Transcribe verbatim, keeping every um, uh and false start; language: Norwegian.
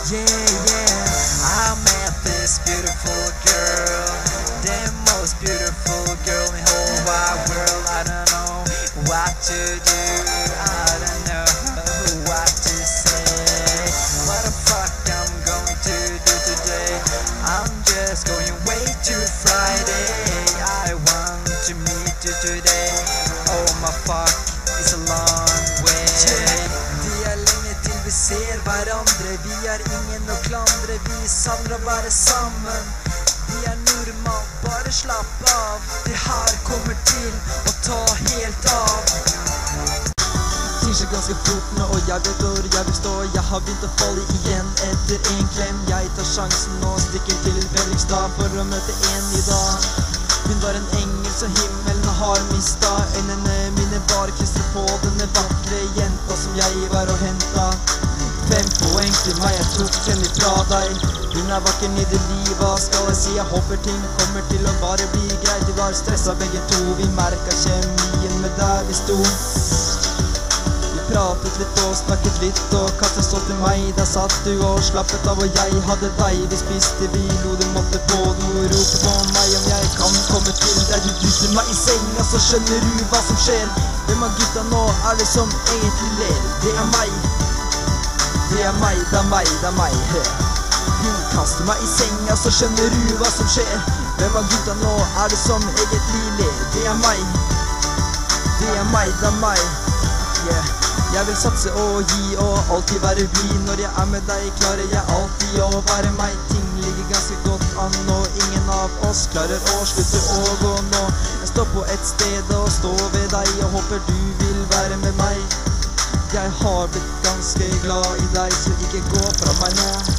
Yeah, yeah, I met this beautiful girl, the most beautiful girl in the whole wide world. I don't know what to do, I don't know what to say. What the fuck I'm going to do today? I'm just going way to Friday. I want to meet you today. Oh my fuck, it's a long way. Det er lenge til vi ser hverandre. Vi er ingen å klandre, vi savner å være sammen. Vi er normalt, bare slapp av. Det her kommer til å ta helt av. Ting skjer ganske fort nå, og jeg vet hvor jeg vil stå. Jeg har begynt å falle igjen etter en klem. Jeg tar sjansen og stikker til Fredrikstad for å møte en i dag. Hun var en engel så himmelen har mistet. Øynene mine var klistret på denne vakre jenta som jeg var og hentet. Fem poeng til meg, jeg tok henne fra deg. Hun er vakker nydelig, hva skal jeg si? Jeg håper ting kommer til å bare bli greit. Vi var stresset begge to, vi merket kjemien med der vi sto. Vi pratet litt og snakket litt og kastet så til meg. Der satt du og slappet av og jeg hadde deg. Vi spiste, vi lo, du måtte på noe, rope på meg om jeg kan komme til deg. Du dytter meg i senga, så skjønner du hva som skjer. Hvem av gutta nå er det som egentlig ler? Det er meg. Det er meg, det er meg, det er meg. Hun kaster meg i senga, så skjønner du hva som skjer. Hvem av gutta nå er det som egentlig ler? Det er meg. Det er meg, det er meg. Yeah. Jeg vil satse og gi og alltid være blid. Når jeg er med deg klarer jeg alltid å være meg. Ting ligger ganske godt an og ingen av oss klarer å slutte å gå nå. Jeg står på et sted og står ved deg og håper du vil være med meg. Jeg har blitt ganske glad i deg, så ikke gå fra meg nå.